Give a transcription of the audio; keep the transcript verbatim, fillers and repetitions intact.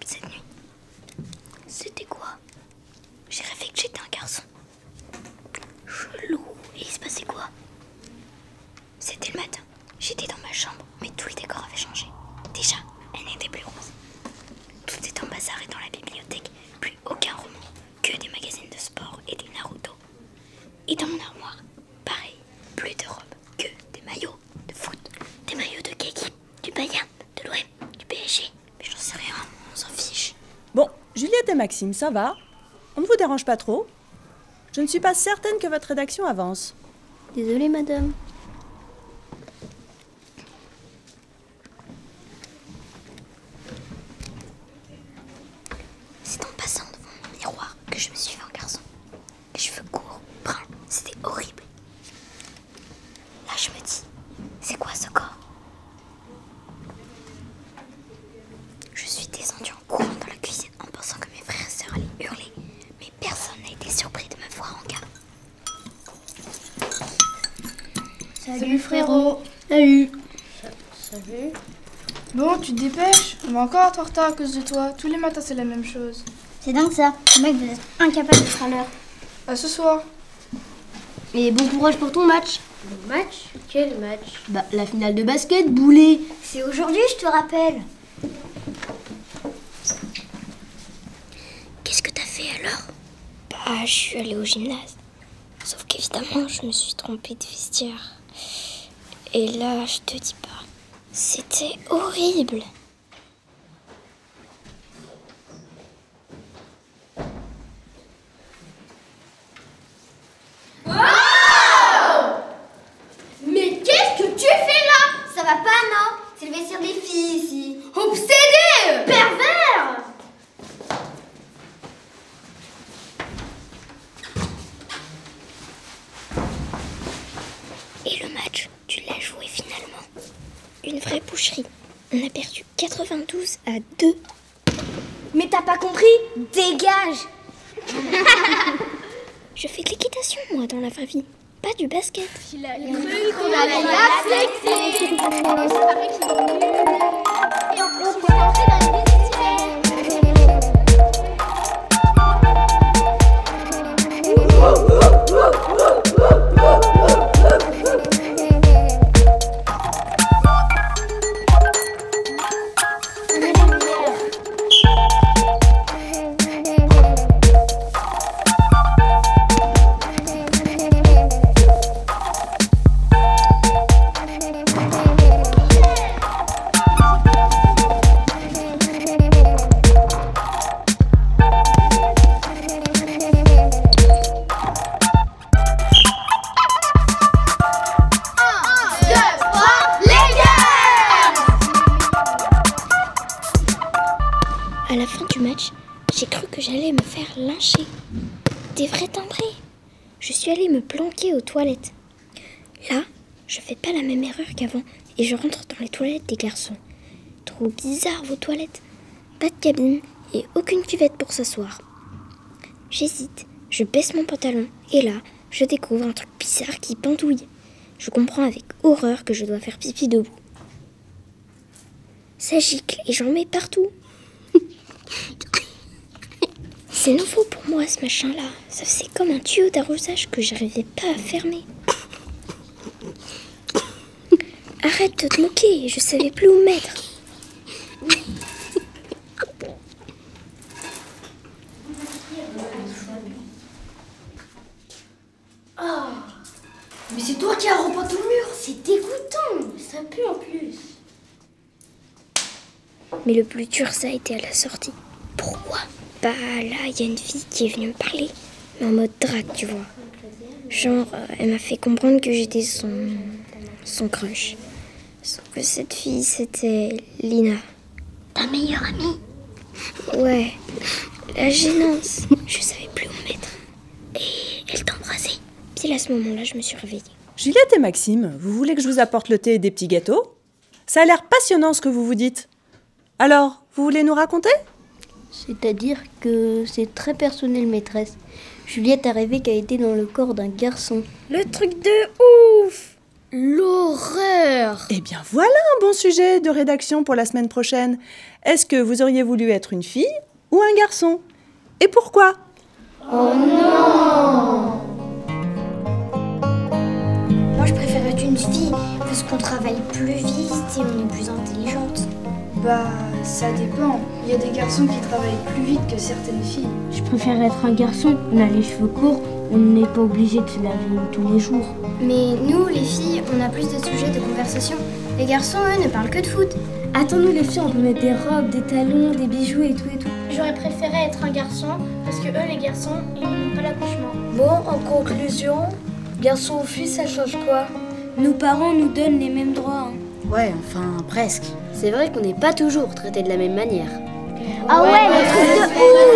cette nuit. C'était quoi? J'ai rêvé que j'étais un garçon. Chelou. Et il se passait quoi? C'était le matin. J'étais dans ma chambre, mais tout le décor avait changé. Déjà, elle n'était plus rose. Tout était embazaré dans la bibliothèque. Plus aucun roman, que des magazines de sport et des Naruto. Et dans mon armoire, pareil, plus de robes, que des maillots de foot, des maillots de quelle équipe? Du Bayern, de l'O M, du P S G. Mais j'en sais rien, on s'en fiche. Bon, Juliette et Maxime, ça va? On ne vous dérange pas trop? Je ne suis pas certaine que votre rédaction avance. Désolée, madame. C'est en passant devant mon miroir que je me suis fait un garçon. Les cheveux courts, bruns, c'était horrible. Là, je me dis, c'est quoi ce corps? Je suis descendue en courant dans la cuisine en pensant que mes frères et sœurs allaient hurler. Mais personne n'a été surpris de me voir en gars. Salut frérot. Salut. Salut. Bon, tu te dépêches. On va encore être en retard à cause de toi. Tous les matins, c'est la même chose. C'est dingue ça. Le mec, vous êtes incapable d'être à l'heure. À ce soir. Et bon courage pour ton match. Le match? Quel match? Bah, la finale de basket, boulet. C'est aujourd'hui, je te rappelle. Qu'est-ce que t'as fait alors? Bah, je suis allée au gymnase. Sauf qu'évidemment, je me suis trompée de vestiaire. Et là, je te dis pas, c'était horrible. Mais qu'est-ce que tu fais là? Ça va pas, non? C'est le vestiaire des filles ici. Obsédé! Pervers! Et le match, tu l'as joué finalement. Une vraie boucherie. On a perdu quatre-vingt-douze à deux. Mais t'as pas compris? Dégage! Je fais de l'équitation, moi, dans la vraie vie. Pas du basket. Il a cru qu'on allait l'accepter. Il paraît qu'il est nul. Et en plus, il est rentré dans les vestiaires. À la fin du match, j'ai cru que j'allais me faire lyncher. Des vrais timbrés. Je suis allée me planquer aux toilettes. Là, je fais pas la même erreur qu'avant et je rentre dans les toilettes des garçons. Trop bizarre vos toilettes. Pas de cabine et aucune cuvette pour s'asseoir. J'hésite, je baisse mon pantalon et là, je découvre un truc bizarre qui pendouille. Je comprends avec horreur que je dois faire pipi debout. Ça gicle et j'en mets partout. C'est nouveau pour moi ce machin-là. Ça faisait comme un tuyau d'arrosage que j'arrivais pas à fermer. Arrête de te moquer, je savais plus où mettre. Oh, mais c'est toi qui as repeint tout le mur. C'est dégoûtant. Ça pue en plus. Mais le plus dur, ça a été à la sortie. Pourquoi? Bah là, il y a une fille qui est venue me parler, mais en mode drague, tu vois. Genre, euh, elle m'a fait comprendre que j'étais son... son crush. Sauf que cette fille, c'était Lina. Ta meilleure amie? Ouais, la gênance. Je savais plus où me mettre. Et elle t'embrassait. Puis à ce moment-là, je me suis réveillée. Juliette et Maxime, vous voulez que je vous apporte le thé et des petits gâteaux? Ça a l'air passionnant ce que vous vous dites. Alors, vous voulez nous raconter? C'est-à-dire que c'est très personnel, maîtresse. Juliette a rêvé qu'elle était dans le corps d'un garçon. Le truc de ouf! L'horreur! Eh bien voilà un bon sujet de rédaction pour la semaine prochaine. Est-ce que vous auriez voulu être une fille ou un garçon? Et pourquoi? Oh non! Moi, je préfère être une fille parce qu'on travaille plus vite et on est plus intelligente. Bah, ça dépend. Il y a des garçons qui travaillent plus vite que certaines filles. Je préfère être un garçon. On a les cheveux courts, on n'est pas obligé de se laver tous les jours. Mais nous, les filles, on a plus de sujets de conversation. Les garçons, eux, ne parlent que de foot. Attends-nous les filles, on peut mettre des robes, des talons, des bijoux et tout et tout. J'aurais préféré être un garçon parce que eux, les garçons, ils n'ont pas l'accouchement. Bon, en conclusion, garçon ou fille, ça change quoi? Nos parents nous donnent les mêmes droits. Hein. Ouais, enfin, presque. C'est vrai qu'on n'est pas toujours traités de la même manière. Ah ouais, le truc de ouf!